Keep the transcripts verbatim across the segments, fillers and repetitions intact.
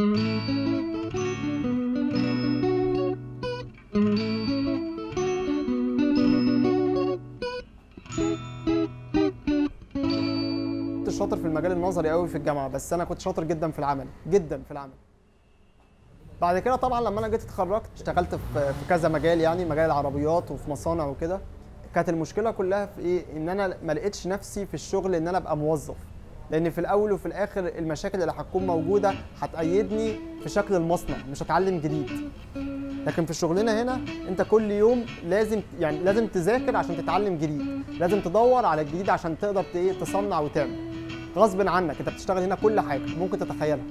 كنت شاطر في المجال النظري قوي في الجامعه، بس انا كنت شاطر جدا في العمل، جدا في العمل. بعد كده طبعا لما انا جيت اتخرجت اشتغلت في في كذا مجال، يعني مجال العربيات وفي مصانع وكده. كانت المشكله كلها في ايه؟ ان انا ما لقيتش نفسي في الشغل ان انا ابقى موظف، لان في الاول وفي الاخر المشاكل اللي هتكون موجوده هتأيدني في شكل المصنع، مش هتعلم جديد. لكن في شغلنا هنا انت كل يوم لازم يعني لازم تذاكر عشان تتعلم جديد، لازم تدور على الجديد عشان تقدر ايه تصنع وتعمل غصب عنك. انت بتشتغل هنا كل حاجه ممكن تتخيلها،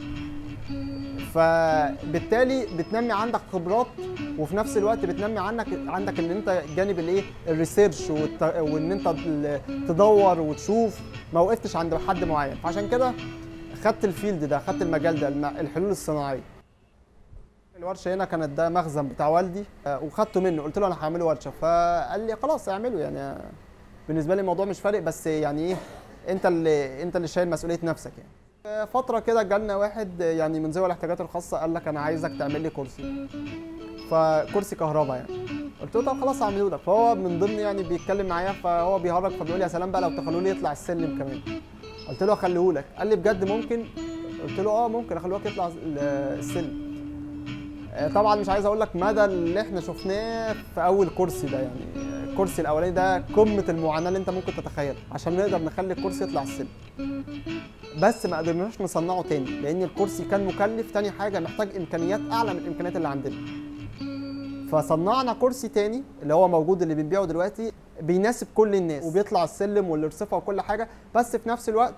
فبالتالي بتنمي عندك خبرات، وفي نفس الوقت بتنمي عندك عندك ان انت جانب الايه الريسيرش، وان انت تدور وتشوف، ما وقفتش عند حد معين. فعشان كده خدت الفيلد ده، خدت المجال ده، الحلول الصناعيه. الورشه هنا كانت ده مخزن بتاع والدي، وخدته منه، قلت له انا هعمله ورشه، فقال لي خلاص اعمله. يعني بالنسبه لي الموضوع مش فارق، بس يعني ايه، انت اللي انت اللي شايل مسؤوليه نفسك. يعني فتره كده جالنا واحد يعني من ذوي الاحتياجات الخاصه، قال لك انا عايزك تعمل لي كرسي، فكرسي كهرباء يعني. قلت له طب خلاص اعمله لك. فهو من ضمن يعني بيتكلم معايا، فهو بيهرج، فبيقول لي يا سلام بقى لو تخلوا لي يطلع السلم كمان. قلت له اخليه لك. قال لي بجد ممكن؟ قلت له اه ممكن اخليه لك يطلع السلم. طبعا مش عايز اقول لك مدى اللي احنا شفناه في اول كرسي ده. يعني الكرسي الاولاني ده قمه المعاناه اللي انت ممكن تتخيلها عشان نقدر نخلي الكرسي يطلع السلم، بس ما قدرناش نصنعه تاني لان الكرسي كان مكلف. تاني حاجه محتاج امكانيات اعلى من الامكانيات اللي عندنا، فصنعنا كرسي تاني اللي هو موجود اللي بنبيعه دلوقتي، بيناسب كل الناس وبيطلع السلم والارصفه وكل حاجه، بس في نفس الوقت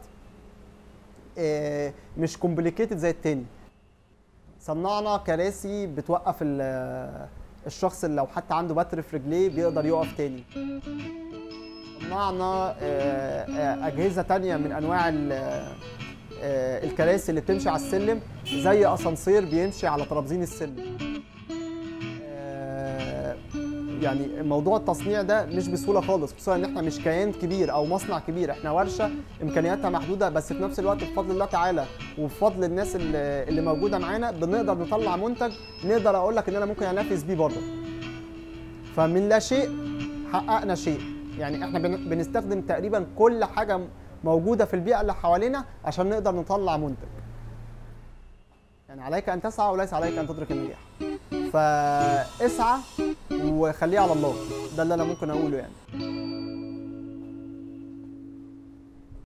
مش كومبليكيتد زي التاني. صنعنا كراسي بتوقف الشخص اللي لو حتى عنده بتر في رجليه بيقدر يقف تاني. صنعنا أجهزة تانية من أنواع الكراسي اللي بتمشي على السلم، زي أسانسير بيمشي على ترابزين السلم. يعني موضوع التصنيع ده مش بسهوله خالص، خصوصا ان احنا مش كيان كبير او مصنع كبير، احنا ورشه امكانياتها محدوده، بس في نفس الوقت بفضل الله تعالى وبفضل الناس اللي, اللي موجوده معانا بنقدر نطلع منتج نقدر اقول لك ان انا ممكن انافس بيه بره. فمن لا شيء حققنا شيء. يعني احنا بنستخدم تقريبا كل حاجه موجوده في البيئه اللي حوالينا عشان نقدر نطلع منتج. يعني عليك ان تسعى وليس عليك ان تدرك النجاح. فاسعى وخليه على الله، ده اللي انا ممكن اقوله يعني.